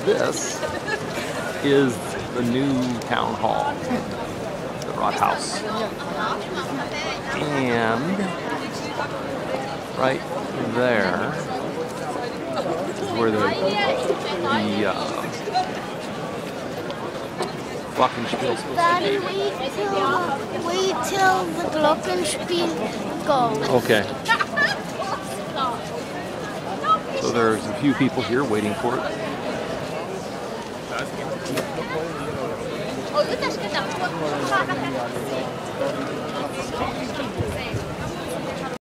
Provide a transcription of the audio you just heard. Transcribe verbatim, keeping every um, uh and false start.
this is the new town hall, the Rathaus. And right there is where the, the uh, Glockenspiel is supposed to Daddy, wait till, wait till the Glockenspiel goes. Okay. So there's a few people here waiting for it.